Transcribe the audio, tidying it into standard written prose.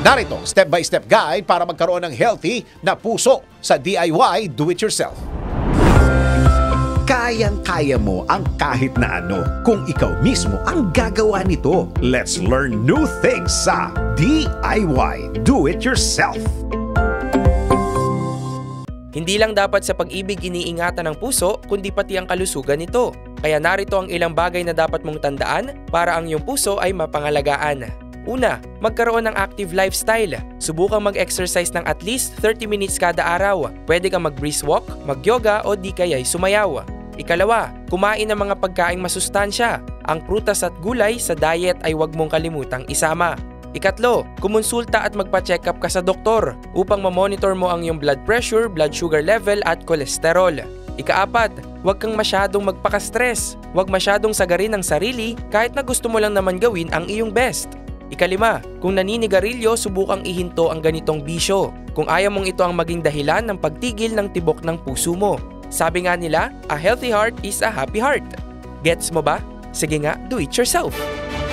Narito, step-by-step guide para magkaroon ng healthy na puso sa DIY do-it-yourself. Kayang-kaya mo ang kahit na ano kung ikaw mismo ang gagawa nito. Let's learn new things sa DIY do-it-yourself. Hindi lang dapat sa pag-ibig iniingatan ng puso, kundi pati ang kalusugan nito. Kaya narito ang ilang bagay na dapat mong tandaan para ang iyong puso ay mapangalagaan. Una, magkaroon ng active lifestyle. Subukang mag-exercise ng at least 30 minutes kada araw. Pwede kang mag-brisk walk, mag-yoga o di kaya'y sumayaw. Ikalawa, kumain ng mga pagkaing masustansya. Ang prutas at gulay sa diet ay huwag mong kalimutang isama. Ikatlo, kumonsulta at magpa-check up ka sa doktor upang ma-monitor mo ang iyong blood pressure, blood sugar level at kolesterol. Ikaapat, huwag kang masyadong magpaka-stress. Huwag masyadong sagarin ang sarili kahit na gusto mo lang naman gawin ang iyong best. Ikalima, kung naninigarilyo, subukang ihinto ang ganitong bisyo. Kung ayaw mong ito ang maging dahilan ng pagtigil ng tibok ng puso mo. Sabi nga nila, a healthy heart is a happy heart. Gets mo ba? Sige nga, do it yourself!